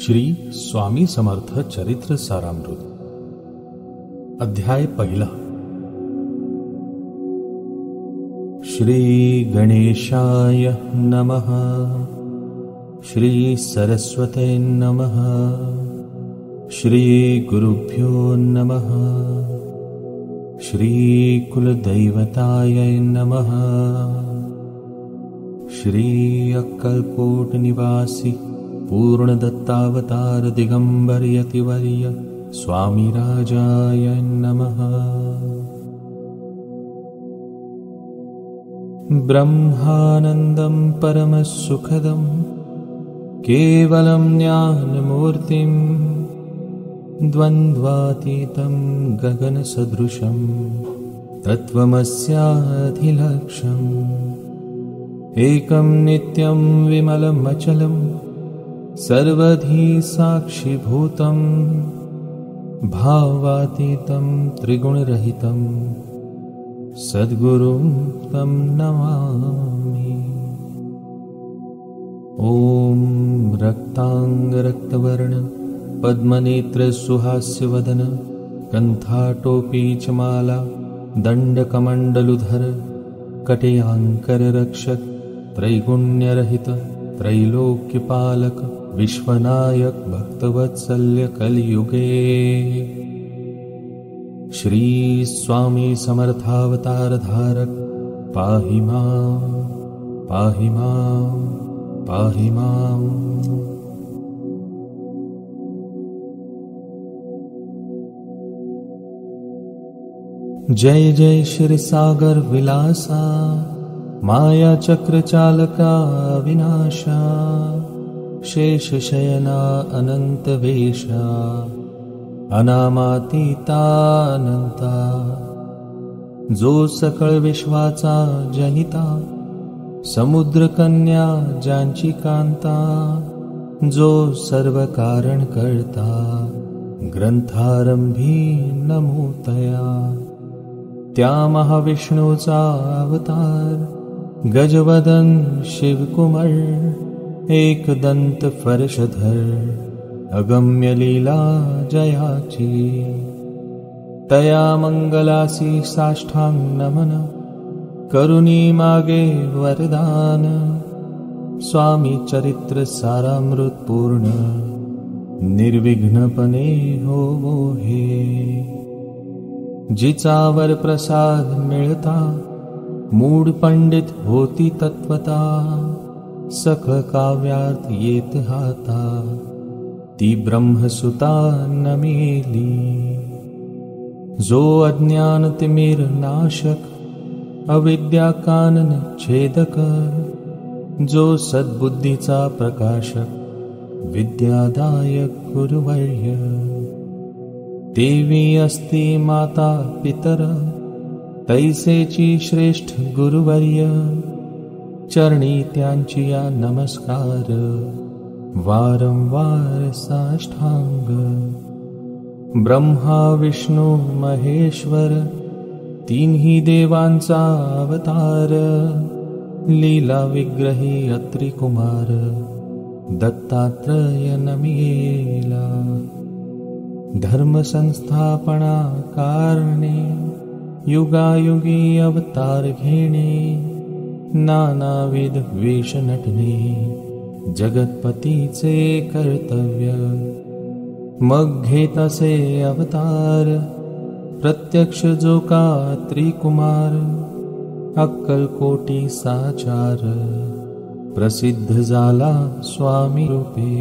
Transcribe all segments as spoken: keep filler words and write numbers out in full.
श्री स्वामी समर्थ चरित्र सारामृत अध्याय पहिला। श्री गणेशाय नमः। श्री सरस्वते नमः। श्री गुरुभ्यो नमः। श्री कुलदैवताय नमः। श्री अक्कलकोट निवासी पूर्ण दत्तावतार दिगंबर यतिवर्य स्वामी राजाय नमः। ब्रह्मानंदं परमसुखदं केवलं ज्ञानमूर्तिं द्वन्द्वातीतं गगनसदृशं तत्त्वमस्याधिलक्ष्यम् एकं नित्यं विमलमचलं सर्वधी साक्षिभूतं भावातीतं त्रिगुणरहितं सद्गुरुं तं नमामि। ॐ रक्तांग रक्तवर्ण पद्मनेत्र सुहास्यवदन कंठाटोपी च माला दंडकमंडलुधर कटयांकर रक्षक त्रैगुण्यरहित त्रैलोक्यपालक विश्वनायक भक्तवत्सल्य कलियुगे श्री स्वामी समर्थावतार धारक पाहि मां पाहि मां पाहि मां। जय जय श्री सागर विलासा माया चक्र चालका विनाशा शेष शयना अनंत वेशा अनामातीता अनंता जो सकळ विश्वाचा जनिता समुद्र कन्या ज्यांची कांता जो सर्व कारण करता ग्रंथारंभी नमोतया त्या महाविष्णूचा अवतार गजवदन शिवकुमार एकदंत फर्शधर अगम्य लीला जयाची तया मंगलासी साष्टांग नमन करुणी मागे वरदान स्वामी चरित्र सारामृत पूर्ण निर्विघ्नपणे होवो हे। जिचावर प्रसाद मिळता मूड पंडित होती तत्वता सकळ काव्यार्थ येत हाता ती ब्रह्मसुता नमेली। जो अज्ञान तिमिर नाशक अविद्या कानन छेदक जो सद्बुद्धीचा प्रकाशक विद्यादायक गुरुवर्य देवी अस्ति माता पितर तैसेची श्रेष्ठ गुरुवर्य चरणी त्यांची या नमस्कार वारंवार साष्टांग। ब्रह्मा विष्णू महेश्वर तीनही देवांचा अवतार लीला विग्रही अत्रि कुमार दत्तात्रय नमिला। धर्म संस्थापना कारणे युगायुगी अवतार घेणे नानाविध वेश नटणे जगतपतीचे कर्तव्य मग घेत असे अवतार प्रत्यक्ष जो का त्रिकुमार अक्कलकोटी साचार प्रसिद्ध झाला स्वामी रूपे।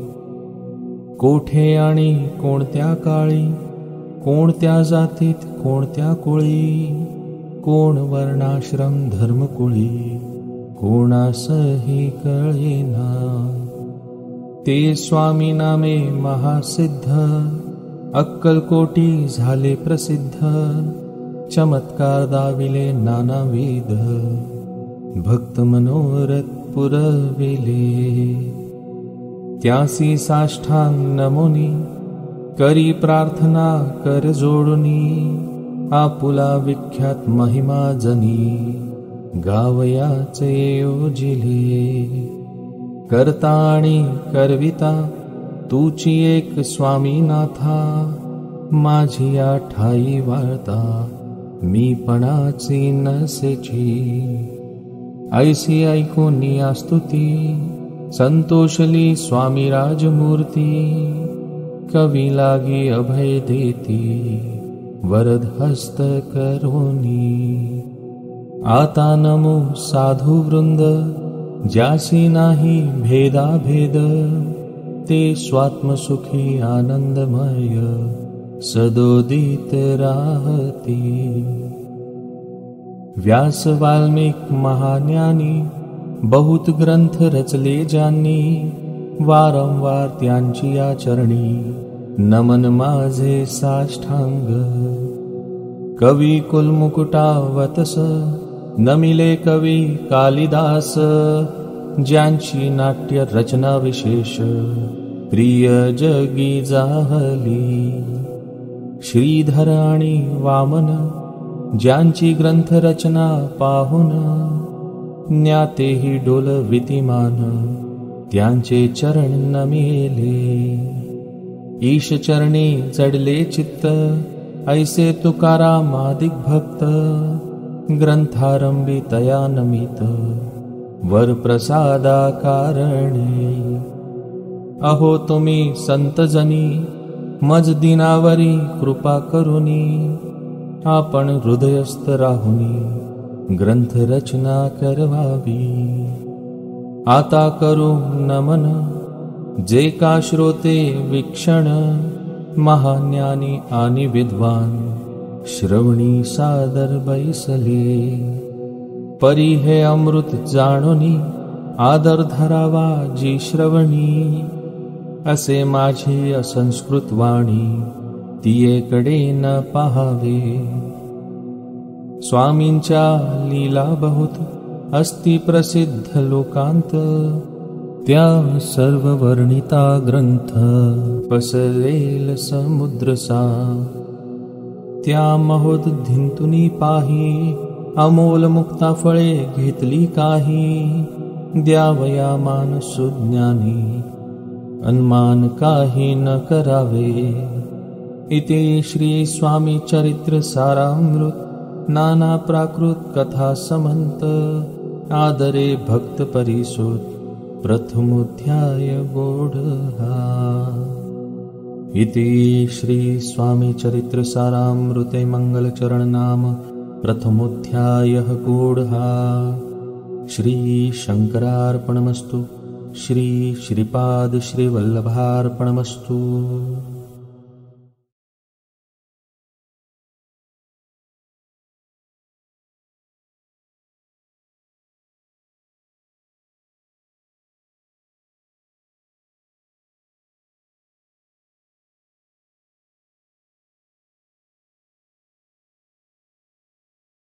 कोठे आणि कोणत्या काळी कोणत्या जातीत कोणत्या कुळी कोण वर्णाश्रम धर्मकुळी कोणासही कळेना ते स्वामी नामे महासिद्ध अक्कलकोटी झाले प्रसिद्ध चमत्कार दाविले नानाविध भक्त मनोरथ पुरविले। त्यासी साष्टांग नमोनी करी प्रार्थना कर जोडुनी आपुला विख्यात महिमा जनी गावयाचे ओजिले करता आणि करविता तुची एक स्वामीनाथा, माझी ठाई वाळता मी पणाची नसेची। ऐसी ऐकोनी स्तुती, संतोषली स्वामी राजमूर्ती। कवी लागी अभय देती, वरद हस्त करोनी। आता नमो साधु वृंद, ज्यासी नाही भेदा भेद। ते स्वात्मसुखी आनंदमय, सदोदित राहती। व्यास वाल्मीक महाज्ञानी, बहुत ग्रंथ रचले ज्यांनी। वारंवार त्यांची आचरणी, नमन माझे साष्टांग। कवी कुलमुकुटावतस, नमिले कवी कालिदास। ज्यांची नाट्य रचना विशेष, प्रिय जगी जाहली। श्रीधर आणि वामन, ज्यांची ग्रंथ रचना पाहुन। ज्ञातेही डोल वितिमान, त्यांचे चरण नमिले। ईश चरणी जडले चित्त, ऐसे तुकारामादिक भक्त। ग्रंथारंभी तया नमित, वर प्रसादा कारणे। अहो तुम्ही संतजनी, मज दिनावरी कृपा करुनी। आपण हृदयस्थ राहुनी, ग्रंथ रचना करवावी। आता करू नमन, जे का श्रोते वीक्षण। महाज्ञानी आणि विद्वान, श्रवणी सादर बैसले। परी हे अमृत जाणोनी, आदर धरावा जी श्रवणी। असे माझी असंस्कृत वाणी, तियेकडे न पाहावे। स्वामींच्या लीला बहुत, अस्ति प्रसिद्ध लोकांत। त्या सर्व वर्णिता ग्रंथ, पसरेल समुद्रसा। त्या महोदधींतुनी पाही, अमोल मुक्ता फळे घेतली काही। द्यावया मान सुज्ञानी, अन्मान काही न करावे। इति श्री स्वामी चरित्र सारामृत, नाना प्राकृत कथा समंत। आदरे भक्त परिसुत, प्रथमोध्याय गोढ़ा। इति श्री स्वामी चरित्र सारामृते मंगल चरण नाम प्रथमोध्यायः गोढ़ा। श्री शंकरार्पणमस्तु। श्री श्रीपाद श्री वल्लभार्पणमस्तु।